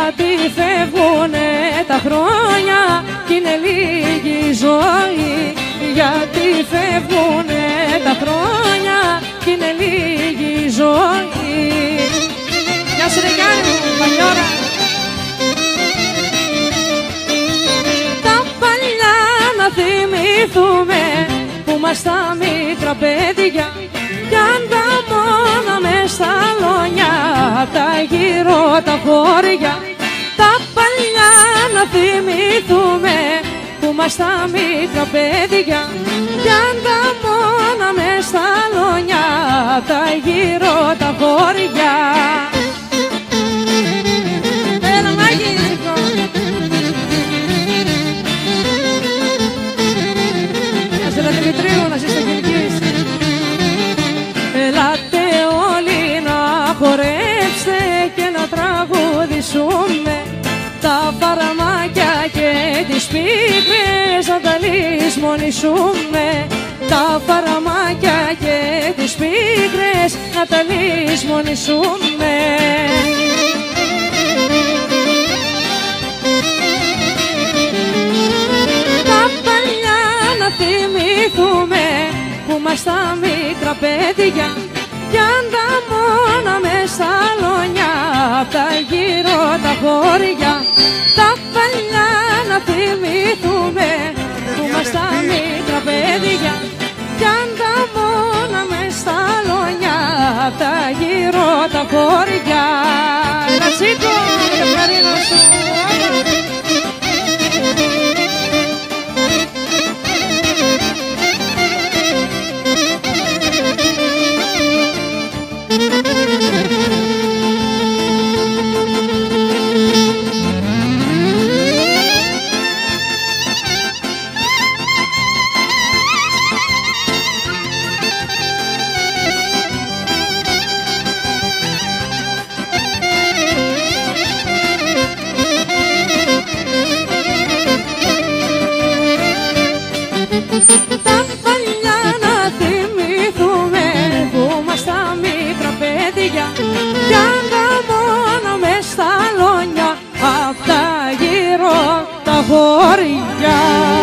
γιατί φεύγουνε τα χρόνια κι είναι λίγη η ζωή. Γιατί φεύγουνε τα χρόνια κι είναι λίγη η ζωή. Γεια σου ρε Γιάννη μου, Πανιώρα. Τα παλιά να θυμηθούμε που μας τα μικρά παιδιά κι αν τα μόνα μες στα λόνια απ' τα γύρω τα χώρια. Τα παλιά να θυμηθούμε που μας τα μικρά παιδιά κι αν τα μόνα μες στα λόνια απ' τα γύρω τα χώρια. Έλα Μάγικο. Ας έλα Δημητρίου να ζεις στο κυνηγείς. Ελάτε όλοι να χορέψτε και να τραγουδήσουμε τα παραμάκια και τις πίκρες να τα λησμονήσουμε. Τα παραμάκια και τις πίκρες να τα λησμονήσουμε. Τα παλιά να θυμηθούμε που μας τα μικρά παιδιά κι αν τα μόνα μες στα λόνια απ' τα γύρω τα χώρια. Τα παλιά να θυμηθούμε που μας τα μικρά παιδιά κι αν τα μόνα μες στα λόνια απ' τα γύρω τα χώρια. Έλα Τσίκο, ευχαρίνω σου. Τα παλιά να θυμηθούμε που μας τα μικρά παιδιά κι αν τα μόνα μες στα λόνια απ' τα γύρω τα χώρια.